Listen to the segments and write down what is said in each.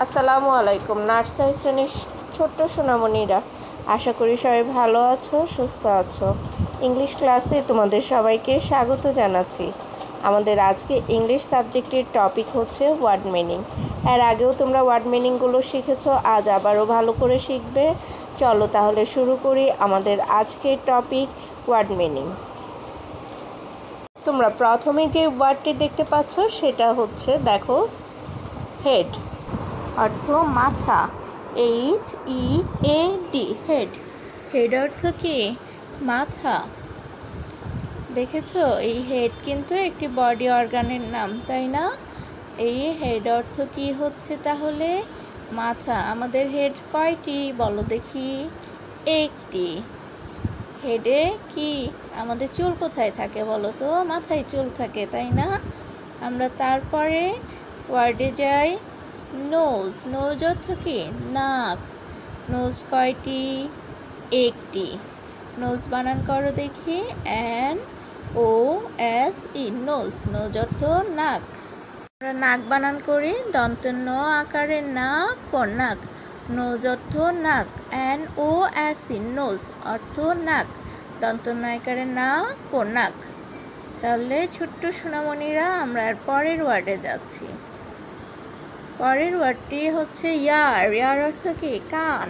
আসসালামু আলাইকুম। নার্সারি শ্রেণীর ছোট্ট সোনামণিরা, আশা করি সবাই ভালো আছো, সুস্থ আছো। ইংলিশ ক্লাসে তোমাদের সবাইকে স্বাগত জানাচ্ছি। আমাদের আজকে ইংলিশ সাবজেক্টের টপিক হচ্ছে ওয়ার্ড মিনিং। এর আগেও তোমরা ওয়ার্ড মিনিংগুলো শিখেছো, আজ আবারও ভালো করে শিখবে। চলো তাহলে শুরু করি আমাদের আজকের টপিক ওয়ার্ড মিনিং। তোমরা প্রথমে যে ওয়ার্ডটি দেখতে পাচ্ছ সেটা হচ্ছে, দেখো, হেড, অর্থ মাথা। HEAD, head. হেড অর্থ কি? মাথা। দেখেছো, এই হেড কিন্তু একটি বডি অর্গানের নাম, তাই না? এই হেড অর্থ কি হচ্ছে তাহলে? মাথা। আমাদের হেড কয়টি বলো দেখি? একটি। হেডে কি আমাদের চুল কোথায় থাকে বলো তো? মাথায় চুল থাকে, তাই না? আমরা তারপরে ওয়ার্ডে যাই। নোজ। নোজ অর্থ কি? নাক। নোজ কয়টি? একটি। নোজ বানান করো দেখি। NOSE, nose. নোজ অর্থ নাক। আমরা নাক বানান করি দন্ত্য ন আকারে নাক, নাক। নোজ অর্থ নাক। NOSE, নোজ অর্থ নাক। দন্ত্য ন আকারে নাক, নাক। তাহলে ছোট্ট সোনামণিরা, আমরা আর পরের ওয়ার্ডে যাচ্ছি। পরের ওয়ার্ডটি হচ্ছে ইয়ার। ইয়ার অর্থ কি? কান।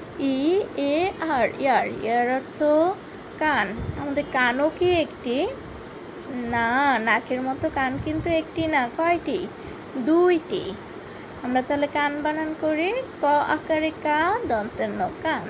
EAR, ইয়ার। ইয়ার অর্থ কান। আমাদের কানও কি একটি? না, নাকের মতো কান কিন্তু একটি না। কয়টি? দুইটি। আমরা তাহলে কান বানান করি ক আকারে কা, দন্তের ন, কান।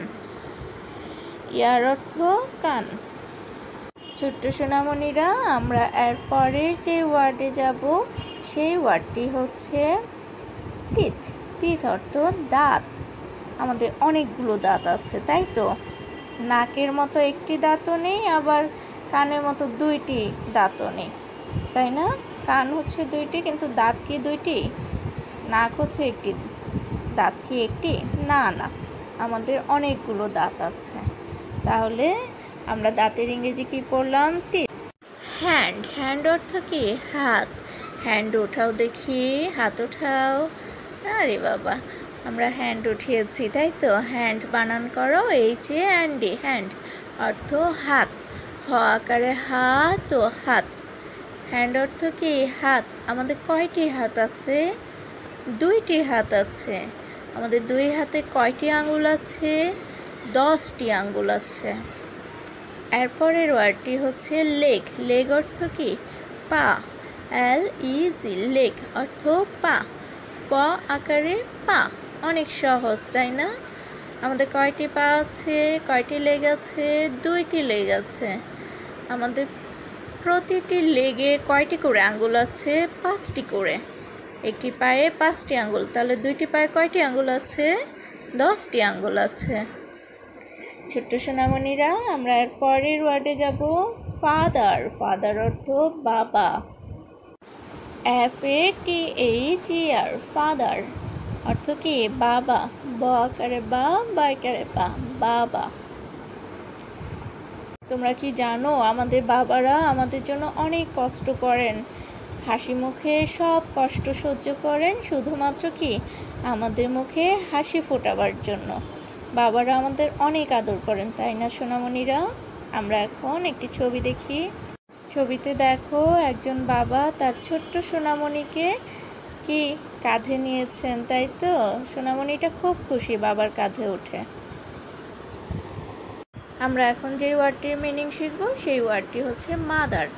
ইয়ার অর্থ কান। ছোট্ট সোনামণিরা, আমরা এর পরের যে ওয়ার্ডে যাব সেই ওয়ার্ডটি হচ্ছে টিথ। টিথ অর্থ দাঁত। আমাদের অনেকগুলো দাঁত আছে, তাই তো? নাকের মতো একটি দাঁতও নেই, আবার কানের মতো দুইটি দাঁতও নেই, তাই না? কান হচ্ছে দুইটি, কিন্তু দাঁত কি দুইটি? নাক হচ্ছে একটি, দাঁত কি একটি? না না, আমাদের অনেকগুলো দাঁত আছে। তাহলে আমরা দাঁতের ইংরেজি কি পড়লাম? টিথ। হ্যান্ড। হ্যান্ড অর্থ কি? হাত। হ্যান্ড ওঠাও দেখি, হাত ওঠাও। আরে বাবা, আমরা হ্যান্ড উঠিয়েছি, তাই তো? হ্যান্ড বানান করো HAND, হ্যান্ড অর্থ হাত। হ আকারে হাত ও হাত। হ্যান্ড অর্থ কি? হাত। আমাদের কয়টি হাত আছে? দুইটি হাত আছে। আমাদের দুই হাতে কয়টি আঙ্গুল আছে? 10টি আঙ্গুল আছে। এরপরের ওয়ার্ডটি হচ্ছে লেগ। লেগ অর্থ কি? পা। LEG, লেগ অর্থ পা। প আকারে পা। অনেক সহজ, তাই না? আমাদের কয়টি পা আছে? কয়টি লেগ আছে? দুইটি লেগ আছে। আমাদের প্রতিটি লেগে কয়টি করে আঙ্গুল আছে? 5টি করে। একটি পায়ে 5টি আঙ্গুল, তাহলে দুইটি পায়ে কয়টি আঙ্গুল আছে? 10টি আঙ্গুল আছে। ছোট্ট সোনামণিরা, আমরা এর পরের ওয়ার্ডে যাব ফাদার। ফাদার অর্থ বাবা। FATHER, ফাদার অর্থ কি? বাবা। ব আকারে বা, আকারে বা, বাবা। তোমরা কি জানো, আমাদের বাবারা আমাদের জন্য অনেক কষ্ট করেন, হাসি মুখে সব কষ্ট সহ্য করেন, শুধুমাত্র কি? আমাদের মুখে হাসি ফোটাবার জন্য। বাবারা আমাদের অনেক আদর করেন, তাই না সোনামণিরা? আমরা এখন একটি ছবি দেখি। ছবিতে দেখো, একজন বাবা তার ছোট্ট সোনামণিকে কি কাঁধে নিয়েছেন, তাই তো? সোনামণিটা খুব খুশি বাবার কাঁধে উঠে। আমরা এখন যে ওয়ার্ডটির মিনিং শিখব সেই ওয়ার্ডটি হচ্ছে মাদার।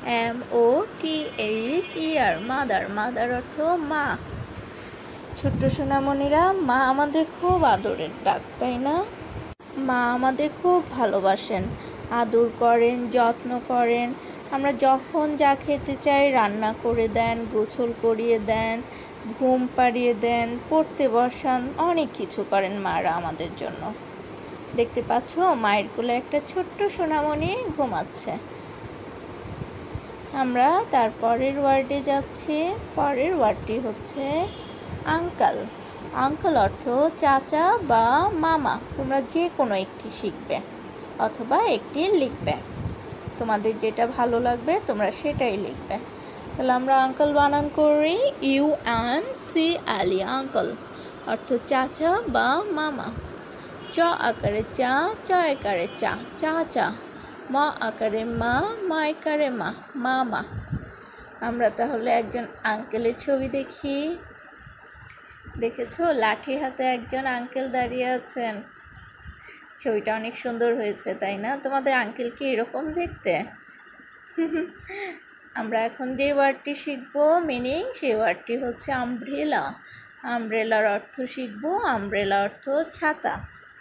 MOTHER, mother. মাদার অর্থ মা। ছোট্ট সোনামণিরা, মা আমাদের খুব আদরের ডাক, তাই না? মা আমাদের খুব ভালোবাসেন, আদর করেন, যত্ন করেন। আমরা যখন যা খেতে চাই রান্না করে দেন, গোসল করিয়ে দেন, ঘুম পাড়িয়ে দেন, পড়তে বসান, অনেক কিছু করেন মারা আমাদের জন্য। দেখতে পাচ্ছ, মায়ের কোলে একটা ছোট্ট সোনামণি ঘুমাচ্ছে। আমরা তার পরের ওয়ার্ডে যাচ্ছি। পরের ওয়ার্ডটি হচ্ছে আঙ্কাল। আঙ্কাল অর্থ চাচা বা মামা। তোমরা যে কোনো একটি শিখবে অথবা একটি লিখবে, তোমাদের যেটা ভালো লাগবে তোমরা সেটাই লিখবে। তাহলে আমরা আঙ্কাল বানান করি UNCLE, আঙ্কাল। অর্থ চাচা বা মামা। চ আকারে চা, চ একারে চা, চাচা। ম আকারে মা, মা একারে মা, মামা। আমরা তাহলে একজন আঙ্কেলের ছবি দেখি। দেখেছো, লাঠি হাতে একজন আঙ্কেল দাঁড়িয়ে আছেন। ছবিটা অনেক সুন্দর হয়েছে, তাই না? তোমাদের আঙ্কেল কি এরকম দেখতে? আমরা এখন যে ওয়ার্ডটি শিখবো মিনিং, সেই ওয়ার্ডটি হচ্ছে আমব্রেলা। আমব্রেলার অর্থ শিখবো। আমব্রেলা অর্থ ছাতা।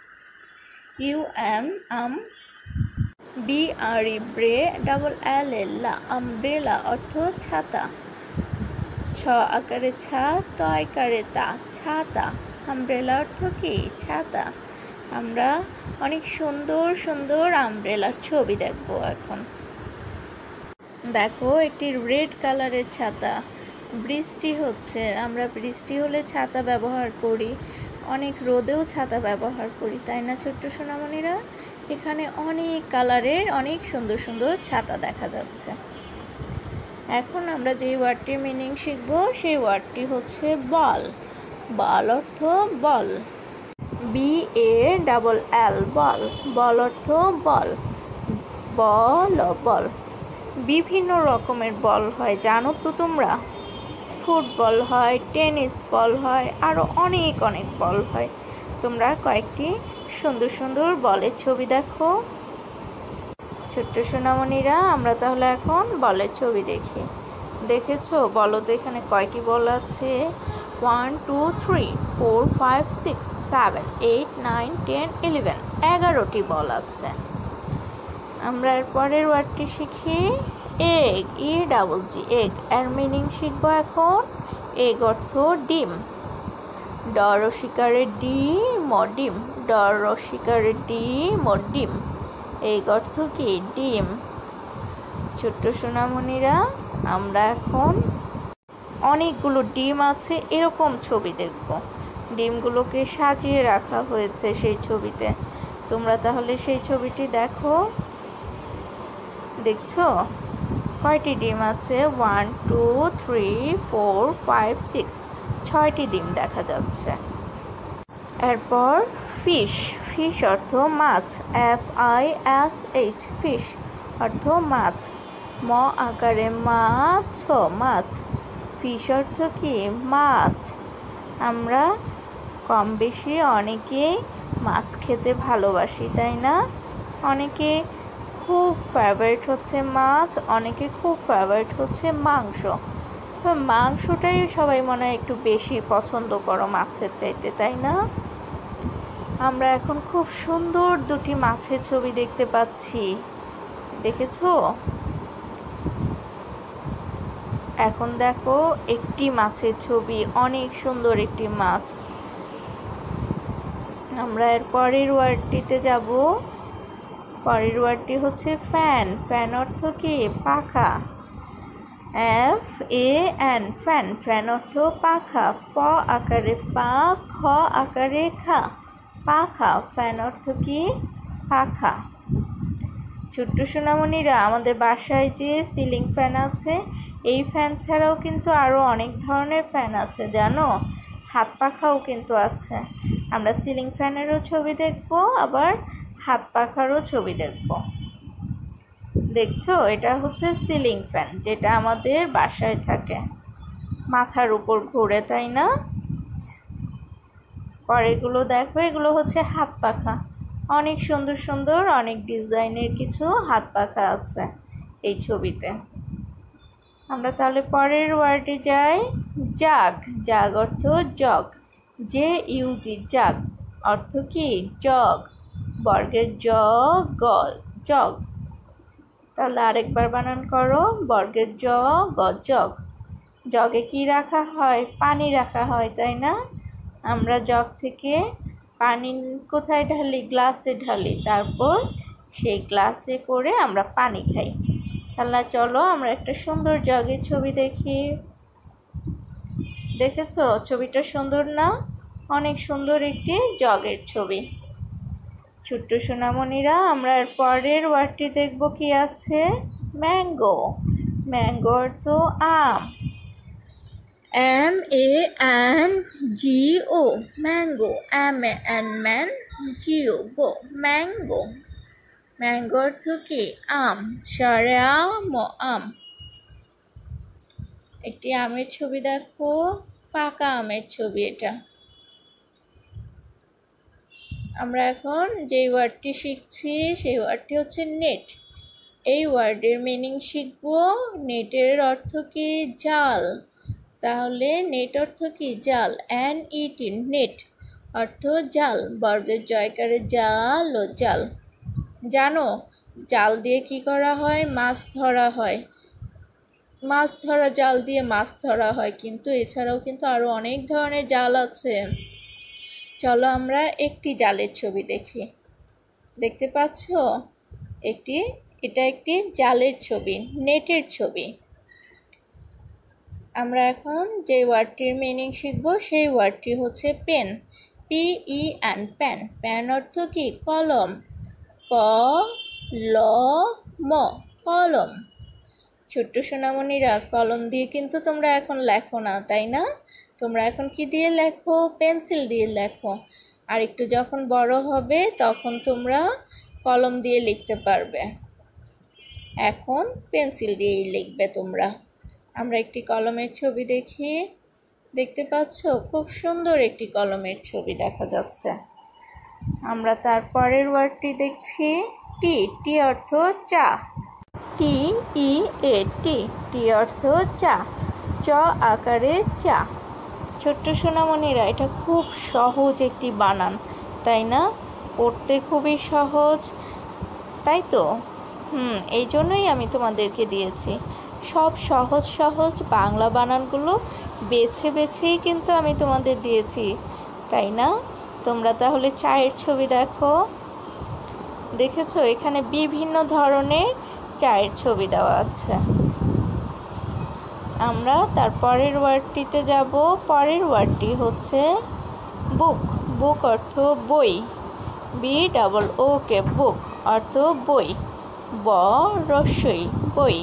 UMBRE আমব্রেলা অর্থ ছাতা। ছ আকারে ছা, ত আকারে তা, ছাতা। আমব্রেলা অর্থ কি? ছাতা। আমরা অনেক সুন্দর সুন্দর আমব্রেলার ছবি দেখবো এখন। দেখো, একটি রেড কালারের ছাতা। বৃষ্টি হচ্ছে, আমরা বৃষ্টি হলে ছাতা ব্যবহার করি, অনেক রোদেও ছাতা ব্যবহার করি, তাই না ছোট্ট সোনামণিরা? এখানে অনেক কালারের অনেক সুন্দর সুন্দর ছাতা দেখা যাচ্ছে। এখন আমরা যে ওয়ার্ডটির মিনিং শিখব সেই ওয়ার্ডটি হচ্ছে বল। বল অর্থ বল। BALL বল। বল অর্থ বল। বল বল। বিভিন্ন রকমের বল হয়, জানো তো তোমরা? ফুটবল হয়, টেনিস বল হয়, আরও অনেক অনেক বল হয়। তোমরা কয়েকটি সুন্দর সুন্দর বলের ছবি দেখো। ছোট্ট সোনামণিরা, আমরা তাহলে এখন বলের ছবি দেখি। দেখেছো, বলো তো এখানে কয়টি বল আছে? 1 2 3 4 5 6 7 8 9 10 11 11টি বল আছে। আমরা এর পরের ওয়ার্ডটি শিখি এগ। EGG egg. এর মিনিং শিখবো এখন। এগ অর্থ ডিম। ড রসিকারে ডি ম ডিম। ড রসিকারে ডি ম ডিম। এগ অর্থ কি? ডিম। ছোট্ট সোনামণিরা, আমরা এখন অনেকগুলো ডিম আছে এরকম ছবি দেখব। ডিমগুলোকে সাজিয়ে রাখা হয়েছে সেই ছবিতে। তোমরা তাহলে সেই ছবিটি দেখো। দেখছো কয়টি ডিম আছে? 1 2 3 4 5 6 6টি ডিম দেখা যাচ্ছে। এরপর ফিশ। ফিশ অর্থ মাছ। FISH ফিশ অর্থ মাছ। ম আকারে মাছ, মাছ। ফিশ অর্থ কি? মাছ। আমরা কম বেশি অনেকেই মাছ খেতে ভালোবাসি, তাই না? অনেকে খুব ফেভারিট হচ্ছে মাছ, অনেকে খুব ফেভারিট হচ্ছে মাংস। তো মাংসটাই সবাই মনে হয় একটু বেশি পছন্দ করো মাছের চাইতে, তাই না? আমরা এখন খুব সুন্দর দুটি মাছের ছবি দেখতে পাচ্ছি। দেখেছো? এখন দেখো একটি মাছের ছবি, অনেক সুন্দর একটি মাছ। আমরা এর পরের ওয়ার্ডটিতে যাব। পরের ওয়ার্ডটি হচ্ছে ফ্যান। ফ্যান অর্থ কি? পাখা। FAN fan. ফ্যান অর্থ পাখা। প আকারে পা, খ আকারে খা, পাখা। ফ্যান অর্থ কি? পাখা। ছোট্ট সোনামণিরা, আমাদের বাসায় যে সিলিং ফ্যান আছে, এই ফ্যান ছাড়াও কিন্তু আরও অনেক ধরনের ফ্যান আছে, জানো? হাত পাখাও কিন্তু আছে। আমরা সিলিং ফ্যানেরও ছবি দেখব, আবার হাত পাখারও ছবি দেখব। দেখছো, এটা হচ্ছে সিলিং ফ্যান, যেটা আমাদের বাসায় থাকে, মাথার উপর ঘুরে, তাই না? পরেরগুলো দেখো, এগুলো হচ্ছে হাত পাখা। অনেক সুন্দর সুন্দর অনেক ডিজাইনের কিছু হাত পাখা আছে এই ছবিতে। আমরা তাহলে পরের ওয়ার্ডে যাই। জাগ। জাগ অর্থ জগ। JUG জাগ অর্থ কি? জগ। বর্গের জগ। তাহলে আরেকবার বানান করো। বর্গের জগ। জগে কি রাখা হয়? পানি রাখা হয়, তাই না? আমরা জগ থেকে পানি কোথায় ঢালি? গ্লাসে ঢালি, তারপর সেই গ্লাসে করে আমরা পানি খাই। তাহলে চলো আমরা একটা সুন্দর জগের ছবি দেখি। দেখেছো ছবিটা সুন্দর না? অনেক সুন্দর একটি জগের ছবি। ছোট্ট সোনামণিরা, আমরা এর পরের ওয়ার্ডটি দেখব কি আছে? ম্যাঙ্গো। ম্যাঙ্গো অর্থ আম। MANGO mango, MAN GO go mango. Mango অর্থ কি? আম, স্বরে আম, আম। একটি আমের ছবি দেখো, পাকা আমের ছবি এটা। আমরা এখন যে ওয়ার্ডটি শিখছি সেই ওয়ার্ডটি হচ্ছে নেট। এই ওয়ার্ডের মিনিং শিখব। নেটের অর্থ কি? জাল। তাহলে নেট অর্থ কি? জাল। NET নেট অর্থ জাল, বর্গের জয়কারে জাল ও জাল। জানো জাল দিয়ে কি করা হয়? মাছ ধরা হয়। মাছ ধরা জাল দিয়ে মাছ ধরা হয়, কিন্তু এছাড়াও কিন্তু আরও অনেক ধরনের জাল আছে। চলো আমরা একটি জালের ছবি দেখি। দেখতে পাচ্ছ? এটা একটি জালের ছবি, নেটের ছবি। আমরা এখন যে ওয়ার্ডটির মিনিং শিখব সেই ওয়ার্ডটি হচ্ছে পেন, PEN পেন। পেন অর্থ কি? কলম, ক-ল-ম কলম। ছোট্ট সোনামণিরা, কলম দিয়ে কিন্তু তোমরা এখন লেখো না, তাই না? তোমরা এখন কি দিয়ে লেখো? পেন্সিল দিয়ে লেখো। আর একটু যখন বড় হবে তখন তোমরা কলম দিয়ে লিখতে পারবে। এখন পেন্সিল দিয়েই লিখবে তোমরা। আমরা একটি কলমের ছবি দেখি। দেখতে পাচ্ছ? খুব সুন্দর একটি কলমের ছবি দেখা যাচ্ছে। আমরা তারপরের ওয়ার্ডটি দেখছি টি। টি অর্থ চা, TEA টি অর্থ চা, চ আকারে চা। ছোট্ট সোনামণিরা, এটা খুব সহজ একটি বানান, তাই না? পড়তে খুবই সহজ, তাই তো? এই জন্যই আমি তোমাদেরকে দিয়েছি। সব সহজ সহজ বাংলা বানানগুলো বেছে বেছেই কিন্তু আমি তোমাদের দিয়েছি, তাই না? তোমরা তাহলে চায়ের ছবি দেখো। দেখেছো? এখানে বিভিন্ন ধরনের চায়ের ছবি দেওয়া আছে। আমরা তার পরের ওয়ার্ডটিতে যাব। পরের ওয়ার্ডটি হচ্ছে বুক। বুক অর্থ বই, BOOK বুক অর্থ বই, বই,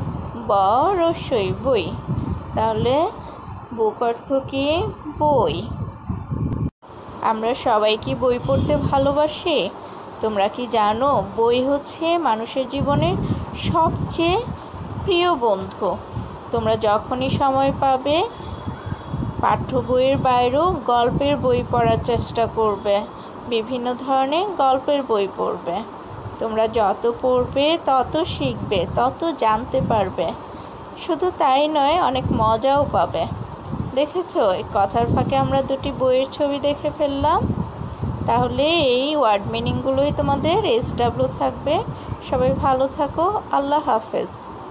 বই। তাহলে বুক অর্থ কি? বই। আমরা সবাই কি বই পড়তে ভালোবাসি? তোমরা কি জানো বই হচ্ছে মানুষের জীবনের সবচেয়ে প্রিয় বন্ধু। তোমরা যখনই সময় পাবে পাঠ্য বইয়ের বাইরেও গল্পের বই পড়ার চেষ্টা করবে, বিভিন্ন ধরনের গল্পের বই পড়বে। তোমরা যত পড়বে তত শিখবে, তত জানতে পারবে। শুধু তাই নয়, অনেক মজাও পাবে। দেখেছো? এই কথার ফাঁকে আমরা দুটি বইয়ের ছবি দেখে ফেললাম। তাহলে এই ওয়ার্ড মিনিংগুলোই তোমাদের SW থাকবে। সবাই ভালো থাকো। আল্লাহ হাফেজ।